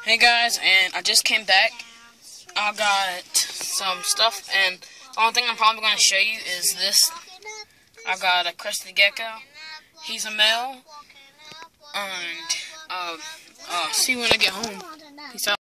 Hey guys, and I just came back. I got some stuff, and the only thing I'm probably going to show you is this. I got a crested gecko. He's a male, and see you when I get home. Peace out.